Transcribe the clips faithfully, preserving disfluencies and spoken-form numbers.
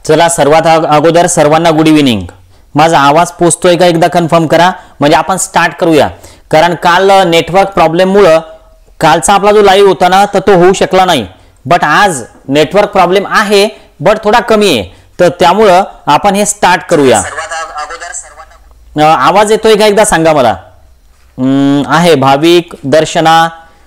चला सर्वात अगोदर सर्वांना गुड इव्हिनिंग। माझा आवाज पोहोचतोय का एकदा कन्फर्म करा, म्हणजे आपण स्टार्ट करूया। कारण काल नेटवर्क प्रॉब्लेम मुळे कालचा आपला जो लाईव्ह होता ना तर तो होऊ शकला नाही, बट आज नेटवर्क प्रॉब्लेम आहे बट थोडा कमी आहे, तर त्यामुळे आपण हे स्टार्ट करूया। सर्वात अगोदर सर्वांना आवाज येतोय का एकदा सांगा मला। आहे भाविक, दर्शना,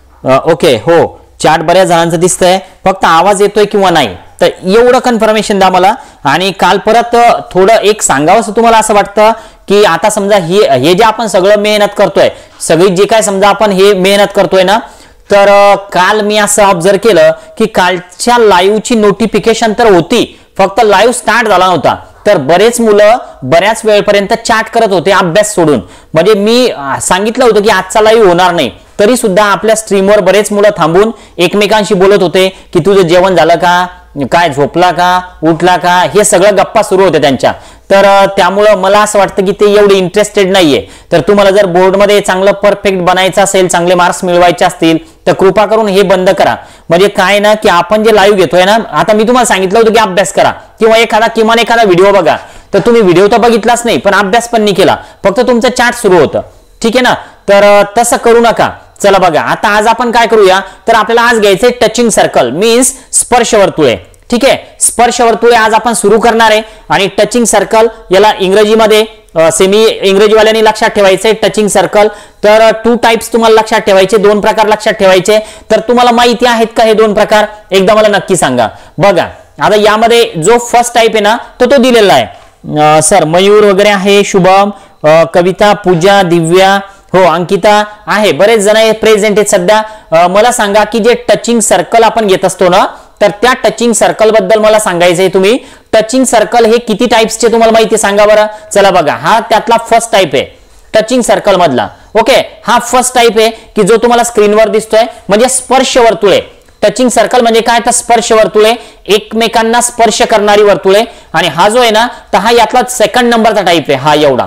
ओके हो, चॅट बऱ्याच जणांचं दिसतंय, फक्त आवाज येतोय किंवा नाही तर एवढं कन्फर्मेशन द्या मला। आणि काल परत थोडं एक सांगावंसं तुम्हाला असं वाटतं की आता समजा हे हे जे आपण सगळं मेहनत करतोय, सगळी जे काय समजा आपण हे मेहनत करतोय ना, तर काल मी असं ऑब्झर्व केलं की कालच्या लाईव्हची नोटिफिकेशन तर होती, फक्त लाईव्ह स्टार्ट झाला नव्हता, तर बरेच मुलं बऱ्याच वेळपर्यंत चॅट करत होते अभ्यास सोडून। म्हणजे मी सांगितलं होतं की आजचा लाईव्ह होणार नाही, तरी सुद्धा आपल्या स्ट्रीमवर बरेच मुलं थांबून एकमेकांशी बोलत होते की तुझं जेवण झालं का, काय झोपला का, उठला का, हे सगळं गप्पा सुरू होते त्यांच्या। तर त्यामुळे मला असं वाटतं की ते एवढे इंटरेस्टेड नाहीये। तर तुम्हाला जर बोर्डमध्ये चांगलं परफेक्ट बनायचं असेल, चांगले मार्क्स मिळवायचे असतील तर कृपा करून हे बंद करा। म्हणजे काय ना की आपण जे लाईव्ह घेतोय ना, आता मी तुम्हाला सांगितलं होतं की अभ्यास करा किंवा एखादा किमान एखादा व्हिडिओ बघा, तर तुम्ही व्हिडिओ तर बघितलाच नाही पण अभ्यास पण नाही केला, फक्त तुमचं चॅट सुरू होतं, ठीक आहे ना। तर तसं करू नका। चला बघा, आता आज आपण काय करूया, तर आपल्याला आज घ्यायचंय टचिंग सर्कल मीन्स स्पर्श वर्तुळे, ठीक आहे। स्पर्श वर्तुळे आज आपण सुरू करणार आहे। आणि टचिंग सर्कल याला इंग्रजीमध्ये सेमी इंग्रजीवाल्यांनी लक्षात ठेवायचे टचिंग सर्कल। तर टू टाइप्स तुम्हाला लक्षात ठेवायचे, दोन प्रकार लक्षात ठेवायचे। तर तुम्हाला माहिती आहेत का हे दोन प्रकार, एकदा मला नक्की सांगा। बघा आता यामध्ये जो फर्स्ट टाइप आहे ना तो तो दिलेला आहे सर, मयूर वगैरे आहे, शुभम, कविता, पूजा, दिव्या, हो अंकिता आहे, बरेच जण प्रेझेंट आहेत सध्या। मला सांगा की जे टचिंग सर्कल आपण घेत असतो ना, तर त्या टचिंग सर्कल बद्दल मला सांगायचंय। तुम्ही टचिंग सर्कल हे किती टाइप्सचे तुम्हाला माहिती सांगा बरं। चला बघा, हा त्यातला फर्स्ट टाइप आहे टचिंग सर्कल मधला, ओके। हा फर्स्ट टाइप आहे की जो तुम्हाला स्क्रीनवर दिसतोय, म्हणजे स्पर्श वर्तुळे। टचिंग सर्कल म्हणजे काय, तर स्पर्श वर्तुळे, एकमेकांना स्पर्श करणारी वर्तुळे। आणि हा जो आहे ना, तर हा यातला सेकंड नंबरचा टाइप आहे, हा एवढा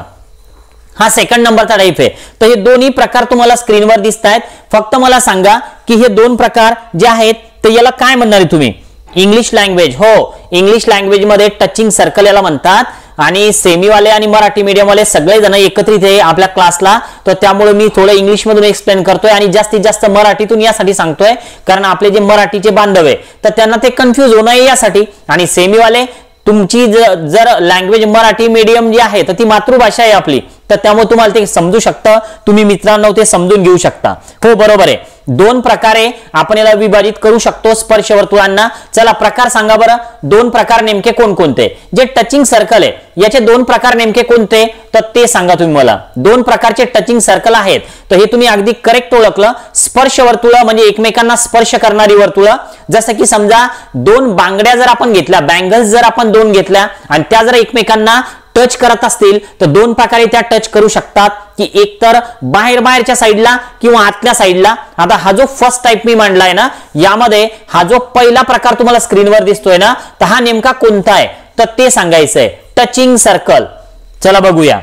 हा सेकंड नंबरचा टाइप आहे। तर हे दोन्ही प्रकार तुम्हाला स्क्रीनवर दिसत आहेत। फक्त मला सांगा की हे दोन प्रकार जे आहेत तर याला काय म्हणणार आहे तुम्ही, इंग्लिश लँग्वेज, हो इंग्लिश लँग्वेज मध्ये टचिंग सर्कल याला म्हणतात। आणि सेमीवाले आणि मराठी मीडियमवाले सगळे जण एकत्रित आहे आपल्या क्लासला, तर त्यामुळे मी थोडं इंग्लिश मधून एक्सप्लेन करतोय आणि जास्तीत जास्त मराठीतून यासाठी सांगतोय कारण आपले जे मराठीचे बांधव आहे तर त्यांना ते कन्फ्युज होऊ नये यासाठी। आणि सेमीवाले तुमची जर लँग्वेज मराठी मीडियम जी आहे तर ती मातृभाषा आहे आपली, तर त्यामुळे तुम्हाला ते समजू शकतं, तुम्ही मित्रांनो ते समजून घेऊ शकता। हो बरोबर आहे, दोन प्रकारे आपण याला विभाजित करू शकतो स्पर्श वर्तुळांना। चला प्रकार सांगा बरं, दोन प्रकार नेमके कोणकोणते, जे टचिंग सर्कल आहे याचे दोन प्रकार नेमके कोणते, तर ते सांगा तुम्ही मला। दोन प्रकारचे टचिंग सर्कल आहेत, तर हे तुम्ही अगदी करेक्ट ओळखलं। स्पर्श वर्तुळ म्हणजे एकमेकांना स्पर्श करणारी वर्तुळ, जसं की समजा दोन बांगड्या जर आपण घेतल्या, बँगल्स जर आपण दोन घेतल्या आणि त्या जर एकमेकांना टच करत असतील तर दोन प्रकारे त्या टच करू शकतात, की एक तर बाहेर बाहेरच्या साईडला किंवा आतल्या साईडला। आता हा जो फर्स्ट टाइप मी मांडलाय ना, यामध्ये हा जो पहिला प्रकार तुम्हाला स्क्रीनवर दिसतोय ना, तर हा नेमका कोणता आहे तर ते सांगायचंय, टचिंग सर्कल। चला बघूया,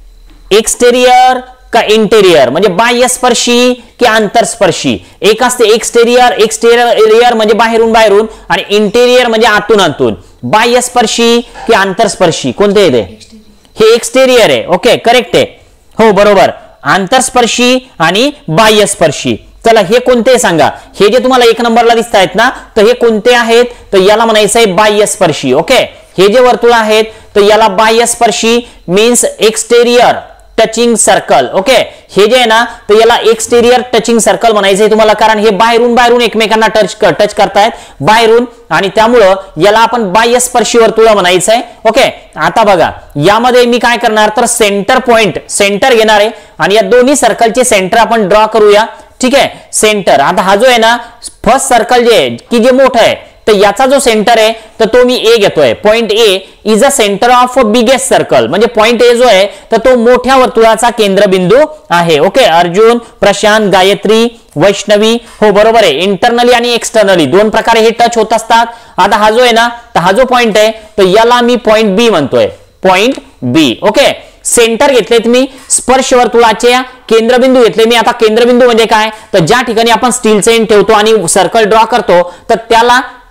एक्सटेरियर का इंटेरियर, म्हणजे बाह्यस्पर्शी की आंतरस्पर्शी। एक असते एक्सटेरियर, एक्सटेरियर म्हणजे बाहेरून बाहेरून, आणि इंटेरियर म्हणजे आतून आतून। बाह्यस्पर्शी की आंतरस्पर्शी कोणते आहे ते, हे एक्सटेरियर आहे, ओके करेक्ट आहे, हो बरोबर। आंतरस्पर्शी आणि बाह्यस्पर्शी, चला हे कोणते सांगा। हे जे तुम्हाला एक नंबरला दिसत आहेत ना, तर हे कोणते आहेत, तर याला म्हणायचं आहे बाह्यस्पर्शी, ओके। हे जे वर्तुळ आहेत तर याला बाह्यस्पर्शी means exterior touching circle, okay. हे जे आहे ना तर याला एक्सटेरियर टचिंग सर्कल म्हणायचंय तुम्हाला, कारण हे बाहेरून बाहेरून एकमेकांना टच टच करतायत बाहेरून, आणि त्यामुळं याला आपण बाह्यस्पर्शी वर्तुळ म्हणायचंय, ओके। आता बघा यामध्ये मी काय करणार, तर सेंटर पॉइंट सेंटर घेणार आहे आणि या दोन्ही सर्कलचे सेंटर आपण ड्रॉ करूया, ठीक आहे। सेंटर, आता हा जो आहे ना फर्स्ट सर्कल जे आहे की जे मोठं आहे, तर याचा जो सेंटर आहे तर तो मी ए घेतोय। Point A is a centre of biggest circle, म्हणजे पॉइंट ए जो आहे तर तो मोठ्या वर्तुळाचा केंद्रबिंदू आहे, ओके। अर्जुन, प्रशांत, गायत्री, वैष्णवी, हो बरोबर आहे। इंटरनली आणि एक्सटर्नली दोन प्रकारे हे टच होत असतात। आता हा जो आहे ना, तर हा जो पॉइंट आहे तर याला मी पॉइंट बी म्हणतोय, पॉइंट बी, ओके। सेंटर घेतले तुम्ही, स्पर्श वर्तुळाचे केंद्रबिंदू घेतले मी। आता केंद्रबिंदू म्हणजे काय, तर ज्या ठिकाणी आपण स्टीलचे एंड ठेवतो आणि सर्कल ड्रॉ करतो तर त्याला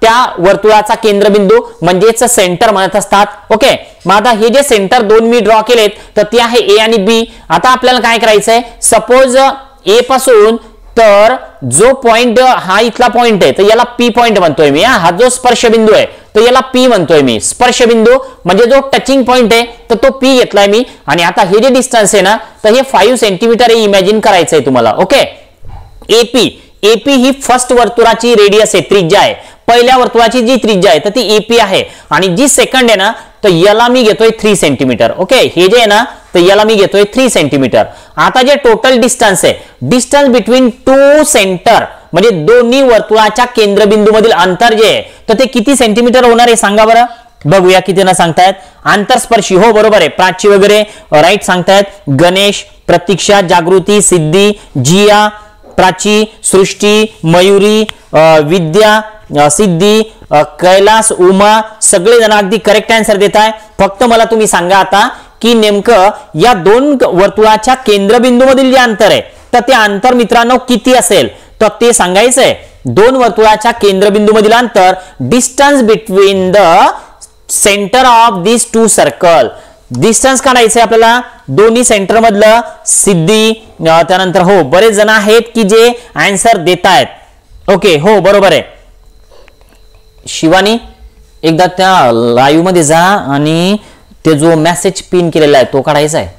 त्या वर्तुळाचा केंद्रबिंदू म्हणजेच सेंटर म्हणत असतात। ओके, मग आता हे जे सेंटर दोन मी ड्रॉ केलेत तर ते आहे ए आणि बी। आता आपल्याला काय करायचंय, सपोज ए पासून तर जो पॉइंट हा इथला पॉइंट आहे तर याला पी पॉइंट म्हणतोय मी, हा जो स्पर्श बिंदू आहे तर याला पी म्हणतोय मी। स्पर्श बिंदू म्हणजे जो टचिंग पॉइंट आहे तर तो पी घेतलाय मी। आणि आता हे जे डिस्टन्स आहे ना तर हे फाईव्ह सेंटीमीटर हे इमॅजिन करायचंय तुम्हाला। ओके, एपी एपी ही फर्स्ट वर्तुळाची रेडियस आहे, त्रिज्या आहे। पहिल्या वर्तुळाची जी त्रिज्या आहे तर ती एपी आहे आणि जी सेकंड आहे ना तर याला मी घेतोय थ्री सेंटीमीटर। ओके, हे जे आहे ना तर याला मी घेतोय थ्री सेंटीमीटर। आता जे टोटल डिस्टन्स आहे, डिस्टन्स बिटवीन टू सेंटर म्हणजे दोन्ही वर्तुळाच्या केंद्रबिंदू मधील अंतर जे आहे तर ते किती सेंटीमीटर होणार आहे सांगा बरं। बघूया किती ना सांगतायत। आंतरस्पर्शी, हो बरोबर आहे, प्राची वगैरे राईट सांगतायत। गणेश, प्रतीक्षा, जागृती, सिद्धी, जिया, प्राची, सृष्टी, मयुरी, विद्या, सिद्धी, कैलास, उमा सगळे जण अगदी करेक्ट आन्सर देत आहे। फक्त मला तुम्ही सांगा आता की नेमकं या दोन वर्तुळाच्या केंद्रबिंदू मधील जे अंतर आहे तर ते अंतर मित्रांनो किती असेल तर ते सांगायचंय। दोन वर्तुळाच्या केंद्रबिंदू मधील अंतर, distance between the centre of this two circle, distance काढायचंय आपल्याला दोन्ही सेंटर मधलं। सिद्धी, त्यानंतर हो बरेच जण आहेत की जे आन्सर देत आहेत। ओके, हो बरोबर आहे। शिवानी एकदा त्या लाईव्ह मध्ये जा आणि ते जो मेसेज पिन केलेला आहे तो काढायचा आहे।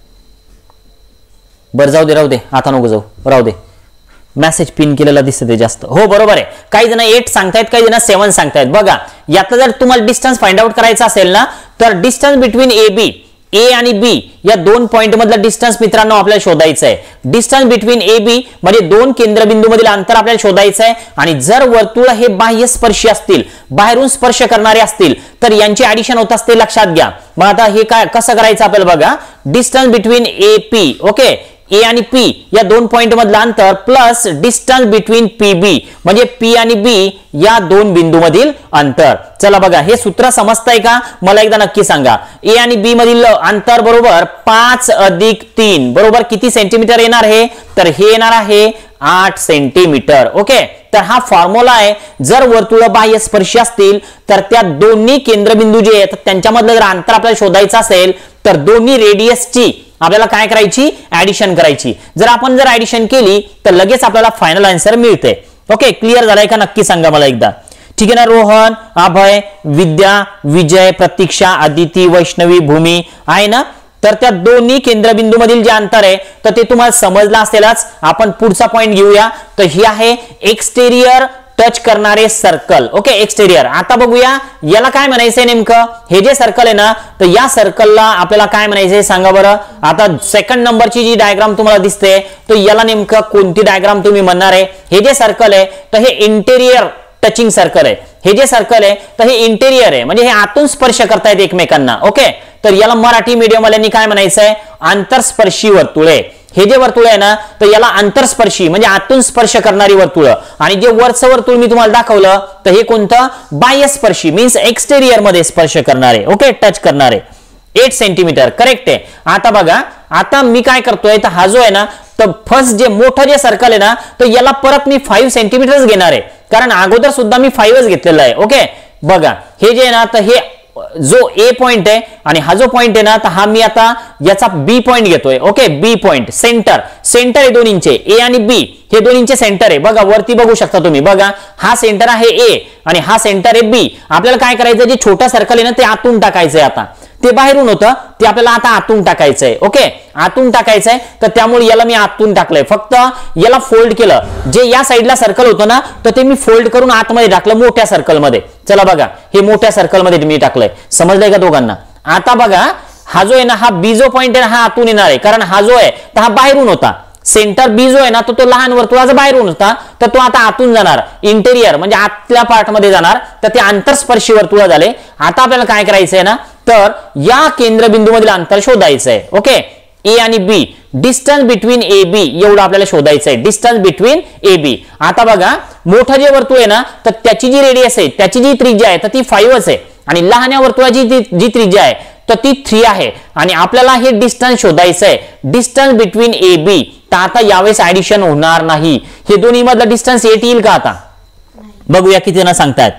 बरं जाऊ दे, राहू दे, आता नको जाऊ, राहू दे, मेसेज पिन केलेला दिसत ते जास्त। हो बरोबर आहे, काही जण एट सांगतायत, काही जण सेवन सांगतायत। बघा यातलं जर तुम्हाला डिस्टन्स फाइंड आउट करायचं असेल ना तर डिस्टन्स बिटवीन ए बी, ए आणि बी या दोन पॉइंट मधला डिस्टन्स मित्रांनो आपल्याला शोधायचं आहे। डिस्टन्स बिटवीन ए बी म्हणजे दोन केंद्रबिंदू मधील अंतर आपल्याला शोधायचं आहे। आणि जर वर्तुळ हे बाह्य स्पर्शी असतील, बाहेरून स्पर्श करणारे असतील तर यांची ऍडिशन होत असते, लक्षात घ्या। मग आता हे काय कसं करायचं आपल्याला बघा, distance between A P, okay, A आणि पी या दोन पॉइंट मधलं अंतर plus distance between P B म्हणजे पी आणि बी या दोन बिंदू मधील अंतर। चला बघा हे सूत्र समजतंय का मला एकदा नक्की सांगा। ए आणि बी मधील अंतर बरोबर पाच अधिक तीन बरोबर किती सेंटीमीटर येणार आहे तर हे येणार आहे आठ सेंटीमीटर। ओके, तर हा फॉर्म्युला आहे। जर वर्तुळ बाह्य स्पर्शी असतील तर त्या दोन्ही केंद्रबिंदू जे आहेत त्यांच्यामधलं जर अंतर आपल्याला शोधायचं असेल तर दोन्ही रेडियसची आपल्याला काय करायची, ऍडिशन करायची। जर आपण जर ऍडिशन केली तर लगेच आपल्याला फायनल आन्सर मिळते। ओके, क्लिअर झालाय का नक्की सांगा मला एकदा, ठीक आहे ना। रोहन, अभय, विद्या, विजय, प्रतीक्षा, आदिती, वैष्णवी, भूमी आहे ना। तर त्या दोन्ही केंद्रबिंदू मधील जे अंतर आहे तर ते तुम्हाला समजलं असेलच। आपण पुढचा पॉइंट घेऊया, तर ही आहे एक्सटेरियर टच करणारे सर्कल। Okay, exterior. आता बघूया याला काय म्हणायचंय नेमकं, हे जे सर्कल आहे ना तर या सर्कलला आपल्याला काय म्हणायचंय सांगा बरं। आता सेकंड नंबरची जी डायग्राम तुम्हाला दिसते तर याला नेमकं कोणती डायग्राम तुम्ही म्हणणार आहे। हे जे सर्कल आहे तर हे इंटेरियर टचिंग सर्कल आहे। हे जे सर्कल आहे तर हे इंटेरियर आहे म्हणजे हे आतून स्पर्श करतायत एकमेकांना। ओके, तर याला मराठी मीडियम वाल्यांनी काय म्हणायचंय, आंतरस्पर्शी वर्तुळे। हे जे वर्तुळ आहे ना तर याला आंतरस्पर्शी म्हणजे आतून स्पर्श करणारी वर्तुळ। आणि जे वरचं वर्तुळ मी तुम्हाला दाखवलं तर हे कोणतं, बाह्यस्पर्शी मीन्स एक्सटेरियर मध्ये स्पर्श करणारे। ओके, टच करणारे। एट सेंटीमीटर करेक्ट आहे। आता बघा आता मी काय करतोय तर हा जो आहे ना तर फर्स्ट जे मोठं जे सर्कल आहे ना तर याला परत मी फाईव्ह सेंटीमीटरच घेणार आहे कारण अगोदर सुद्धा मी फाईव्हच घेतलेला आहे। ओके, बघा हे जे आहे ना तर हे जो ए पॉइंट आहे आणि हा जो पॉइंट आहे ना तर हा मी आता याचा बी पॉइंट घेतोय। Okay, B point centre, centre आहे दोन्हींचे, ए आणि बी हे दोन्हींचे सेंटर आहे। बघा वरती बघू शकता तुम्ही, बघा हा सेंटर आहे ए आणि हा सेंटर आहे बी। आपल्याला काय करायचं, जे छोटा सर्कल आहे ना ते आतून टाकायचंय। आता ते बाहेरून होतं ते आपल्याला आता आतून टाकायचंय। ओके, आतून टाकायचंय तर त्यामुळे याला मी आतून टाकलंय, फक्त याला फोल्ड केलं। जे या साईडला सर्कल होतं ना तर ते मी फोल्ड करून आतमध्ये टाकलं मोठ्या सर्कल मध्ये। चला बघा हे मोठ्या सर्कल मध्ये मी टाकलंय, समजलंय का दोघांना। आता बघा हा जो आहे ना हा बी जो पॉइंट आहे ना हा आतून येणार आहे कारण हा जो आहे तर हा बाहेरून होता। सेंटर बी जो आहे ना तो तो लहान वर्तुळाचा बाहेरून होता तर तो आता आतून जाणार, इंटेरियर म्हणजे आतल्या पार्ट मध्ये जाणार, तर ते आंतरस्पर्शी वर्तुळ झाले। आता आपल्याला काय करायचंय ना तर या केंद्रबिंदू मधील अंतर शोधायचंय। ओके, ए आणि बी, डिस्टन्स बिटवीन ए बी एवढं आपल्याला शोधायचंय, डिस्टन्स बिटवीन ए बी। आता बघा मोठं जे वर्तुळ आहे ना तर त्याची जी रेडियस आहे त्याची जी त्रिज्या आहे तर ती फाईव्हच आहे आणि लहान्या वर्तुळाची जी त्रिज्या आहे तर ती थ्री आहे आणि आपल्याला हे डिस्टन्स शोधायचंय, डिस्टन्स बिटवीन ए बी। तर आता यावेळेस ऍडिशन होणार नाही, हे दोन्ही मधलं डिस्टन्स एट येईल का आता बघूया किती ना सांगतात।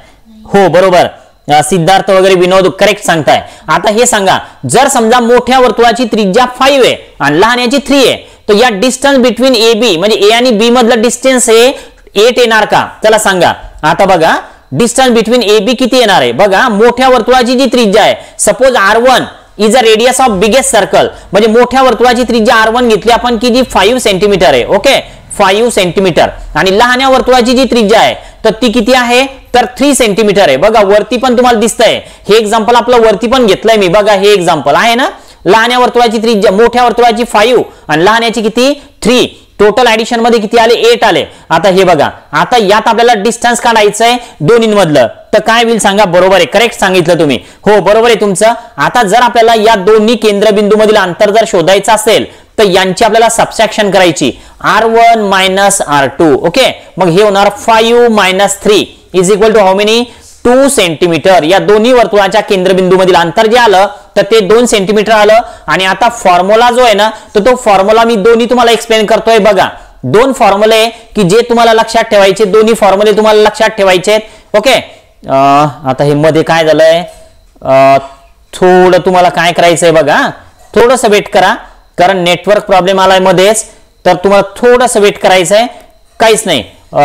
हो बरोबर, सिद्धार्थ वगैरे विनोद करेक्ट सांगताय. आता हे सांगा, जर समजा मोठ्या वर्तुळाची त्रिज्या फाईव्ह आहे आणि लहान्याची थ्री आहे, तर या डिस्टन्स बिटवीन ए बी म्हणजे ए आणि बी मधलं डिस्टन्स हे एट येणार का? चला सांगा. आता बघा डिस्टन्स बिटवीन ए बी किती येणार आहे? बघा मोठ्या वर्तुळाची जी त्रिज्या आहे, suppose R one is a radius of biggest circle, म्हणजे मोठ्या वर्तुळाची त्रिज्या आर वन घेतली आपण की जी फाईव्ह सेंटीमीटर आहे. Okay, five centimetre. आणि लहान्या वर्तुळाची जी त्रिज्या आहे तर ती किती आहे? तर थ्री सेंटीमीटर आहे. बघा वरती पण तुम्हाला दिसतंय, हे एक्झाम्पल आपलं वरती पण घेतलंय मी. बघा हे एक्झाम्पल आहे ना, लहान्या वर्तुळाची त्रिज्या, मोठ्या वर्तुळाची फाईव्ह आणि लहान्याची किती? थ्री. टोटल ऍडिशन मध्ये किती आले? एट आले. आता हे बघा, आता यात आपल्याला डिस्टन्स काढायचं आहे दोन्हीमधलं, तर काय होईल सांगा? बरोबर आहे, करेक्ट सांगितलं तुम्ही. हो बरोबर आहे तुमचं. आता जर आपल्याला या दोन्ही केंद्रबिंदू मधील अंतर जर शोधायचं असेल तर यांची आपल्याला सबट्रॅक्शन करायची, R one minus R two. Okay, मग हे होणार five minus three is equal to how many? Two centimetre. या दोन्ही वर्तुळाच्या केंद्रबिंदू मधील अंतर जे आलं तर ते दोन सेंटीमीटर आलं. आणि आता फॉर्म्युला जो आहे ना, तर तो फॉर्म्युला मी दोन्ही तुम्हाला एक्सप्लेन करतोय. बघा दोन फॉर्म्युले की जे तुम्हाला लक्षात ठेवायचे, दोन्ही फॉर्म्युले तुम्हाला लक्षात ठेवायचे आहेत. ओके, आता हे मध्ये काय झालंय, थोडं तुम्हाला काय करायचंय बघा, थोडंसं वेट करा, कारण नेटवर्क प्रॉब्लेम आलाय मध्येच, तर तुम्हाला थोडंसं वेट करायचंय. काहीच नाही,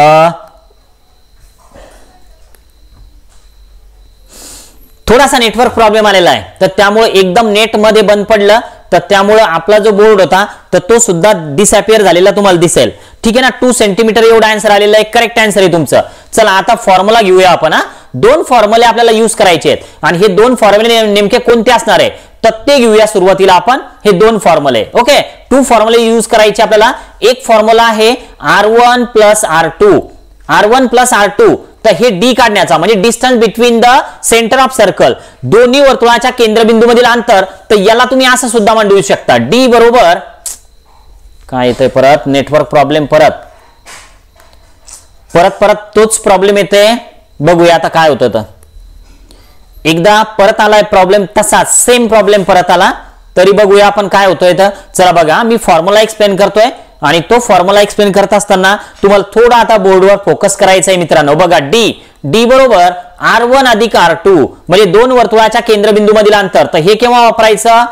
थोडासा नेटवर्क प्रॉब्लेम आलेला आहे, तर त्यामुळे एकदम नेट मध्ये बंद पडलं, तर त्यामुळे आपला जो बोर्ड होता तर तो सुद्धा डिसअपियर झालेला तुम्हाला दिसेल. ठीक आहे ना, टू सेंटीमीटर एवढा आन्सर आलेला आहे. करेक्ट आन्सर आहे तुमचं. चला आता फॉर्म्युला घेऊया आपण. हा दोन फॉर्म्युले आपल्याला यूज करायचे आहेत आणि हे दोन फॉर्म्युले नेमके कोणते असणार आहे तर ते घेऊया सुरुवातीला आपण. हे दोन फॉर्म्युले, ओके, टू फॉर्म्युले यूज करायचे आपल्याला. एक फॉर्म्युला आहे R one plus R two, R one plus R two. तर हे डी काढण्याचा म्हणजे distance between the centre of circle, दोन्ही वर्तुळाच्या केंद्रबिंदू मधील अंतर. तर याला तुम्ही असं सुद्धा मांडू शकता, डी बरोबर काय येतंय परत नेटवर्क प्रॉब्लेम, परत परत परत तोच प्रॉब्लेम येते. बघूया आता काय होतं. तर एकदा परत आलाय प्रॉब्लेम, तसाच सेम प्रॉब्लेम परत आला, तरी बघूया आपण काय होतोय. तर चला बघा, मी फॉर्म्युला एक्सप्लेन करतोय आणि तो फॉर्म्युला एक्सप्लेन करत असताना तुम्हाला थोडा आता बोर्डवर फोकस करायचा आहे मित्रांनो. बघा डी डी बरोबर आर वन अधिक आर टू म्हणजे दोन वर्तुळाच्या केंद्रबिंदू मधील अंतर. तर हे केव्हा वापरायचं?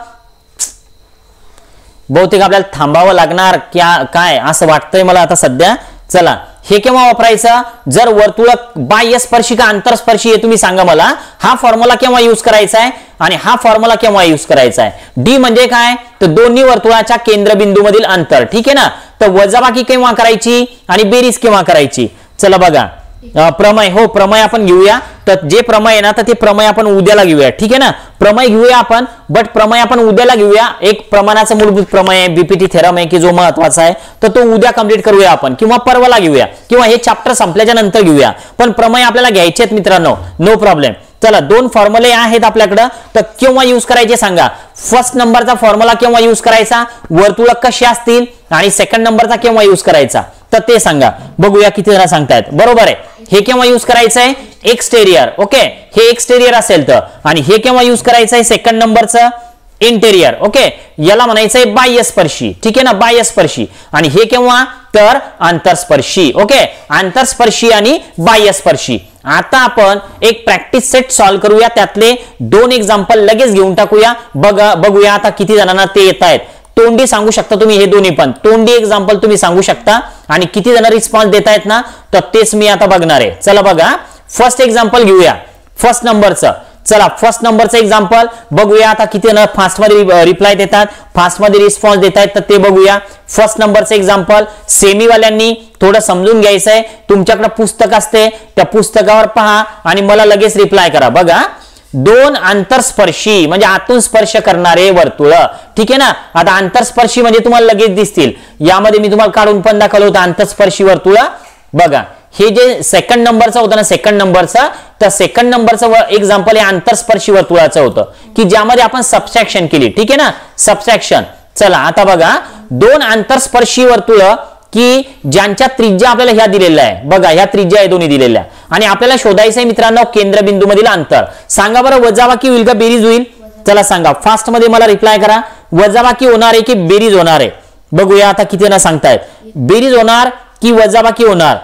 बहुतेक आपल्याला थांबावं लागणार क्या काय असं वाटतंय मला आता सध्या. चला हे केव्हा वापरायचं? जर वर्तुळ बाह्य स्पर्शिका आंतरस्पर्शी आहे, तुम्ही सांगा मला हा फॉर्म्युला केव्हा यूज करायचा आहे आणि हा फॉर्म्युला केव्हा यूज करायचा आहे. डी म्हणजे काय? तर दोन्ही वर्तुळाच्या केंद्रबिंदू मधील अंतर. ठीक आहे ना, तर वजाबाकी केव्हा करायची आणि बेरीज केव्हा करायची. चला बघा, प्रमेय, हो प्रमेय आपण घेऊया. तर जे प्रमेय आहे ना तर ते प्रमेय आपण उद्याला घेऊया. ठीक आहे ना, प्रमेय घेऊया आपण, बट प्रमेय आपण उद्याला घेऊया. एक प्रमाणाचा मूलभूत प्रमेय बीपीटी थेरम आहे की जो महत्वाचा आहे, तर तो उद्या कंप्लीट करूया आपण, किंवा परवाला घेऊया, किंवा हे चॅप्टर संपल्याच्या नंतर घेऊया. पण प्रमेय आपल्याला घ्यायचे आहेत मित्रांनो, नो प्रॉब्लेम. चला दोन फॉर्म्युले आहेत आपल्याकडे, तर केव्हा यूज करायचे सांगा. फर्स्ट नंबरचा फॉर्म्युला केव्हा यूज करायचा, वर्तुळ कशी असतील, आणि सेकंड नंबरचा केव्हा यूज करायचा तर ते सांगा. बघूया किती जण सांगतायत. बरोबर आहे, हे केव्हा यूज करायचं आहे? एक्सटेरियर. ओके, हे एक्सटेरियर असेल तर, आणि हे केव्हा यूज करायचं आहे? सेकंड नंबरचं इंटेरियर. ओके, याला म्हणायचंय बाह्यस्पर्शी. ठीक आहे ना, बाह्यस्पर्शी. आणि हे केव्हा? तर आंतरस्पर्शी. ओके, आंतरस्पर्शी आणि बाह्यस्पर्शी. आता आपण एक प्रॅक्टिस सेट सॉल्व्ह करूया, त्यातले दोन एक्झाम्पल लगेच घेऊन टाकूया. बघा बघूया आता किती जणांना ते येत आहेत. तोंडी सांगू शकता तुम्ही, हे दोन्ही पण तोंडी एक्झाम्पल तुम्ही सांगू शकता, आणि किती जण रिस्पॉन्स देत आहेत ना तर तेच मी आता बघणार आहे. चला बघा, फर्स्ट एक्झाम्पल घेऊया, फर्स्ट नंबरचं. चला फर्स्ट नंबरचं एक्झाम्पल बघूया आता किती जण फास्ट मध्ये रिप्लाय देतात, फास्ट मध्ये रिस्पॉन्स देत आहेत, तर ते बघूया. फर्स्ट नंबरचं एक्झाम्पल सेमीवाल्यांनी थोडं समजून घ्यायचंय. तुमच्याकडे पुस्तक असते, त्या पुस्तकावर पहा आणि मला लगेच रिप्लाय करा. बघा, दोन आंतरस्पर्शी म्हणजे आतून स्पर्श करणारे वर्तुळ. ठीक आहे ना, आता आंतरस्पर्शी म्हणजे तुम्हाला लगेच दिसतील. यामध्ये मी तुम्हाला काढून पण दाखवलं होतं आंतरस्पर्शी वर्तुळ. बघा, हे जे सेकंड नंबरचं होतं ना, सेकंड नंबरचं, तर सेकंड नंबरचं एक्झाम्पल हे आंतरस्पर्शी वर्तुळाचं होतं की ज्यामध्ये आपण सबट्रॅक्शन केली. ठीक आहे ना, सबट्रॅक्शन. चला आता बघा, दोन आंतरस्पर्शी वर्तुळ की ज्यांच्या त्रिज्या आपल्याला ह्या दिलेल्या आहे. बघा, ह्या त्रिज्या आहे दोन्ही दिलेल्या, आणि आपल्याला शोधायचं आहे मित्रांनो केंद्रबिंदू मधील अंतर. सांगा बरं, वजाबाकी होईल का बेरीज होईल? चला सांगा, फास्ट मध्ये मला रिप्लाय करा. वजाबाकी होणार आहे की बेरीज होणार आहे? बघूया आता किती जण सांगतायत. बेरीज होणार की वजाबाकी होणार?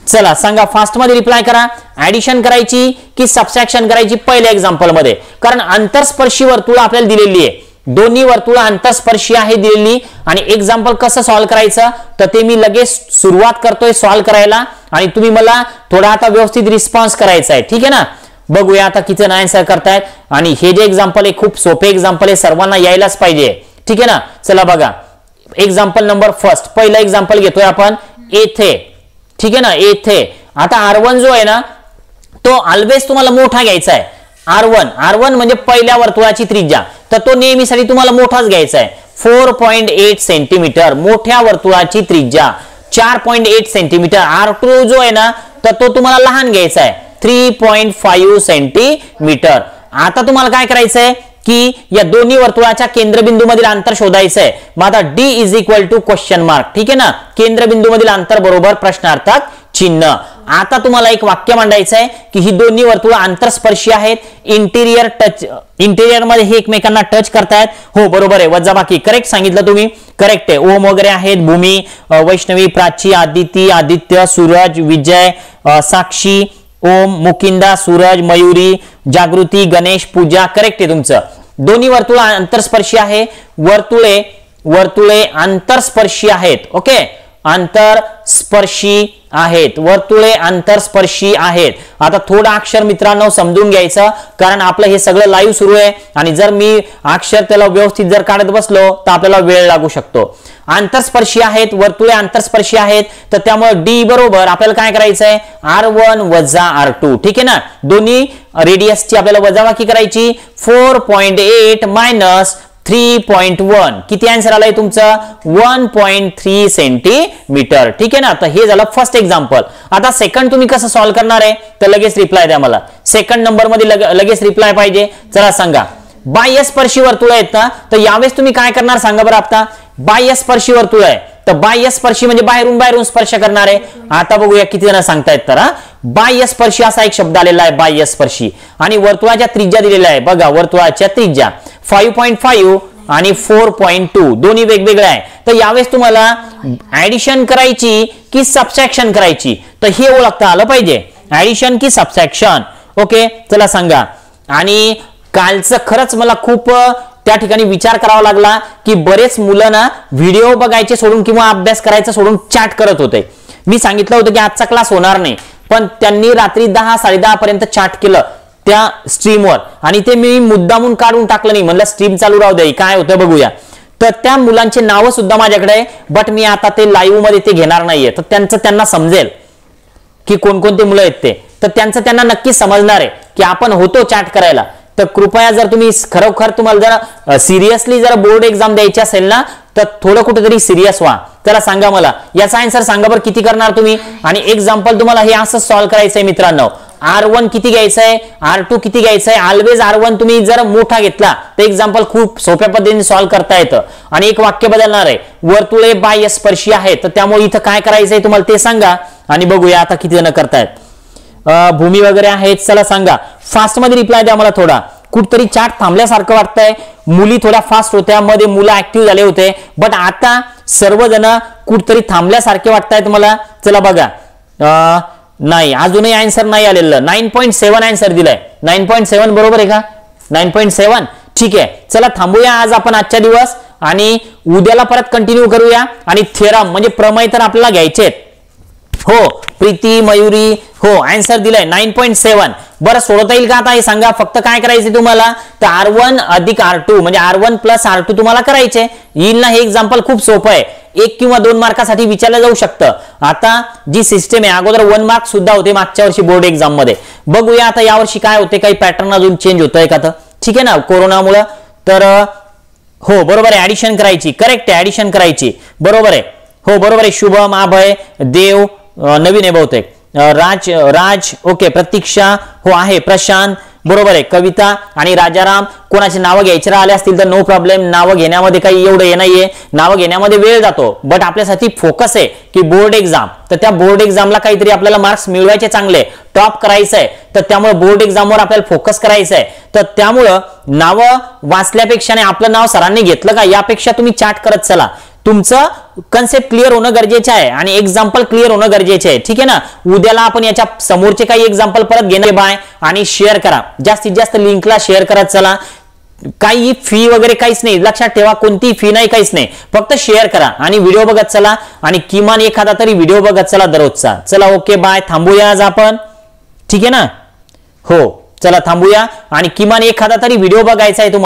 चला सांगा, फास्ट मध्ये रिप्लाय करा. ऍडिशन करायची की सबट्रॅक्शन करायची पहिल्या एक्झाम्पल मध्ये, कारण अंतरस्पर्शी वर्तुळ आपल्याला दिलेली आहे, दोन्ही वर्तुळ अंतरस्पर्शी आहे दिलेली. आणि एक्झाम्पल कसं सॉल्व्ह करायचं तर ते मी लगेच सुरुवात करतोय सॉल्व्ह करायला, आणि तुम्ही मला थोडा आता व्यवस्थित रिस्पॉन्स करायचा आहे. ठीक आहे ना. बघूया आता किती जण आन्सर करतायत. आणि हे जे एक्झाम्पल आहे खूप सोपे एक्झाम्पल आहे, सर्वांना यायलाच पाहिजे. ठीक आहे ना. चला बघा, एक्झाम्पल नंबर फर्स्ट, पहिला एक्झाम्पल घेतोय आपण येथे. ठीक आहे ना. येथे आता आर वन जो आहे ना तो ऑलवेज तुम्हाला मोठा घ्यायचा आहे. आर वन आर वन म्हणजे पहिल्या वर्तुळाची त्रिज्या, तर तो नेहमीसाठी तुम्हाला मोठाच घ्यायचा आहे. फोर पॉईंट एट सेंटीमीटर मोठ्या वर्तुळाची त्रिज्या, चार point eight centimetre. R two जो आहे ना तर तो तुम्हाला लहान घ्यायचा आहे, थ्री पॉईंट फाईव्ह सेंटीमीटर. आता तुम्हाला काय करायचंय की या दोन्ही वर्तुळाच्या केंद्रबिंदू मधील अंतर शोधायचं आहे. मग आता D is equal to question mark. ठीक आहे ना. केंद्रबिंदू मधील अंतर बरोबर प्रश्नार्थक चिन्ह. आता तुम्हाला एक वाक्य मांडायचं आहे की ही दोन्ही वर्तुळ आंतरस्पर्शी आहेत, इंटिरियर टच, इंटिरियर मध्ये हे एकमेकांना टच करतायत. हो बरोबर आहे, वजाबाकी करेक्ट सांगितलं तुम्ही, करेक्ट आहे. ओम वगैरे आहेत, भूमी, वैष्णवी, प्राची, आदिती, आदित्य, सूरज, विजय, साक्षी, ओम, मुकिंदा, सूरज, मयुरी, जागृती, गणेश, पूजा, करेक्ट आहे तुमचं. दोन्ही वर्तुळ आंतरस्पर्शी आहे, वर्तुळे वर्तुळे आंतरस्पर्शी आहेत. ओके, आंतरस्पर्शी आहेत, वर्तुळे आंतरस्पर्शी आहेत. आता थोडं अक्षर मित्रांनो समजून घ्यायचं, कारण आपलं हे सगळं लाईव्ह सुरू आहे आणि जर मी अक्षर त्याला व्यवस्थित जर काढत बसलो तर आपल्याला वेळ लागू शकतो. आंतरस्पर्शी आहेत, वर्तुळे आंतरस्पर्शी आहेत, तर त्यामुळे डी बरोबर आपल्याला काय करायचं आहे, आर वन वजा आर टू. ठीक आहे ना. दोन्ही रेडियसची आपल्याला वजाबाकी करायची. Four point eight minus three point one, किती आन्सर आलाय तुमचं, वन पॉईंट थ्री सेंटीमीटर. ठीक आहे ना. तर हे झालं फर्स्ट एक्झाम्पल. आता सेकंड तुम्ही कसं सॉल्व्ह करणार आहे तर लगेच रिप्लाय द्या मला. सेकंड नंबर मध्ये लग, लगेच रिप्लाय पाहिजे. चला सांगा, बाह्यस्पर्शी वर्तुळ आहेत ना, तर यावेळेस तुम्ही काय करणार सांगा बरं. आता बाह्यस्पर्शी वर्तुळ आहे, तर बाह्यस्पर्शी म्हणजे बाहेरून बाहेरून स्पर्श करणार आहे. आता बघूया किती जण सांगतायत. तर बाह्यस्पर्शी असा एक शब्द आलेला आहे, बाह्यस्पर्शी. आणि वर्तुळाच्या त्रिज्या दिलेल्या आहे. बघा, वर्तुळाच्या त्रिज्या फाईव्ह पॉईंट फाईव्ह आणि फोर पॉईंट टू दोन्ही वेगवेगळ्या आहे. तर यावेळेस तुम्हाला ऍडिशन करायची की सबट्रॅक्शन करायची तर हे ओळखता आलं पाहिजे, ऍडिशन की सबट्रॅक्शन. ओके, चला सांगा. आणि कालचं खरंच मला खूप त्या ठिकाणी विचार करावा लागला की बरेच मुलं ना व्हिडिओ बघायचे सोडून किंवा अभ्यास करायचा सोडून चॅट करत होते. मी सांगितलं होतं की आजचा क्लास होणार नाही, पण त्यांनी रात्री दहा साडे दहा पर्यंत चॅट केलं त्या स्ट्रीमवर, आणि ते मी मुद्दामून काढून टाकलं नाही, म्हणलं स्ट्रीम चालू राहू दे, काय होतं बघूया. तर त्या मुलांचे नावं सुद्धा माझ्याकडे आहे, बट मी आता ते लाईव्ह मध्ये ते घेणार नाहीये. तर त्यांचं त्यांना समजेल की कोणकोणते मुलं आहेत ते, तर त्यांचं त्यांना नक्की समजणार आहे की आपण होतो चॅट करायला. तर कृपया जर तुम्ही खरोखर तुम्हाला जरा सिरियसली जर बोर्ड एक्झाम द्यायची असेल ना तर थोडं कुठेतरी सिरियस व्हा. त्याला सांगा मला याचा आन्सर सांगा बरं किती करणार तुम्ही. आणि एक्झाम्पल तुम्हाला हे असं सॉल्व्ह करायचंय मित्रांनो. आर वन किती घ्यायचं आहे, आर टू किती घ्यायचं आहे. ऑलवेज आर वन तुम्ही जर मोठा घेतला तर एक्झाम्पल खूप सोप्या पद्धतीने सॉल्व्ह करता येतं. आणि एक वाक्य बदलणार आहे, वर्तुळे बाह्यस्पर्शी आहेत, तर त्यामुळे इथं काय करायचंय तुम्हाला ते सांगा. आणि बघूया आता किती जण करतायत. भूमी वगैरे आहेत, चला सांगा. फास्ट मध्ये रिप्लाय द्या मला. थोडा कुठतरी चॅट थांबल्यासारखं वाटतंय. मुली थोड्या फास्ट होत्या, मध्ये मुलं ऍक्टिव्ह झाले होते, बट आता सर्वजण कुठतरी थांबल्यासारखे वाटतायत मला. चला बघा, नाही अजूनही आन्सर नाही आलेलं. नाईन पॉईंट सेव्हन आन्सर दिलाय. नाईन पॉईंट सेव्हन बरोबर आहे का, नाईन पॉईंट सेव्हन. ठीक आहे, चला थांबूया आज आपण आजच्या दिवस, आणि उद्याला परत कंटिन्यू करूया. आणि थेरम म्हणजे प्रमेय तर आपल्याला घ्यायचे आहेत. हो प्रीती, मयुरी, हो आन्सर दिलाय नाईन पॉईंट सेव्हन. बरं सोडवता येईल का आता हे सांगा. फक्त काय करायचं तुम्हाला, तर आर वन अधिक आर टू म्हणजे R one plus R two तुम्हाला करायचे येईल ना. हे एक्झाम्पल खूप सोपं आहे, एक किंवा दोन मार्कासाठी विचारलं जाऊ शकतं. आता जी सिस्टम आहे, अगोदर वन मार्क सुद्धा होते मागच्या वर्षी बोर्ड एक्झाम मध्ये. बघूया आता यावर्षी काय होते, काही पॅटर्न अजून चेंज होतोय का तर. ठीक आहे ना, कोरोनामुळे. तर हो बरोबर आहे, ऍडिशन करायची. करेक्ट आहे, ऍडिशन करायची. बरोबर आहे, हो बरोबर आहे. शुभम, अभय, देव नवीन आहे बहुतेक, राज राज ओके, प्रतीक्षा हो आहे, प्रशांत बरोबर आहे, कविता आणि राजाराम. कोणाचे नावं घ्यायचे राहिले असतील तर नो प्रॉब्लेम. नावं घेण्यामध्ये काही एवढं हे नाहीये, नावं घेण्यामध्ये वेळ जातो, बट आपल्यासाठी फोकस आहे की बोर्ड एक्झाम. तर त्या बोर्ड एक्झामला काहीतरी आपल्याला मार्क्स मिळवायचे, चांगले टॉप करायचं आहे. तर त्यामुळे बोर्ड एक्झामवर आपल्याला फोकस करायचं आहे. तर त्यामुळं नावं वाचल्यापेक्षा आणि आपलं नाव सरांनी घेतलं का यापेक्षा तुम्ही चॅट करत चला. तुमचं कन्सेप्ट क्लिअर होणं गरजेचं आहे आणि एक्झाम्पल क्लिअर होणं गरजेचं आहे. ठीक आहे ना. उद्याला आपण याच्या समोरचे काही एक्झाम्पल परत घेणार. बाय आणि शेअर करा, जास्तीत जास्त लिंकला शेअर करत चला. काही फी वगैरे काहीच नाही, लक्षात ठेवा. कोणती फी नाही, काहीच नाही. फक्त शेअर करा आणि व्हिडिओ बघत चला आणि किमान एखादा तरी व्हिडिओ बघत चला दररोजचा. चला ओके बाय. थांबूया आज आपण. ठीक आहे ना. हो चला थांबूया आणि किमान एखादा तरी व्हिडिओ बघायचा आहे तुम्हाला.